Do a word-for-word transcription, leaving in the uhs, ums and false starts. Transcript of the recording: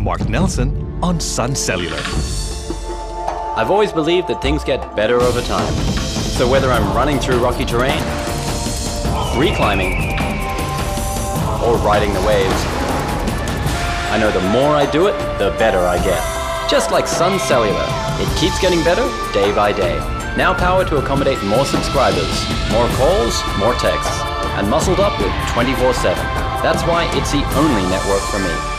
Marc Nelson on Suncellular. I've always believed that things get better over time. So whether I'm running through rocky terrain, free climbing, or riding the waves, I know the more I do it, the better I get. Just like Suncellular, it keeps getting better day by day. Now powered to accommodate more subscribers, more calls, more texts, and muscled up with twenty-four seven. That's why it's the only network for me.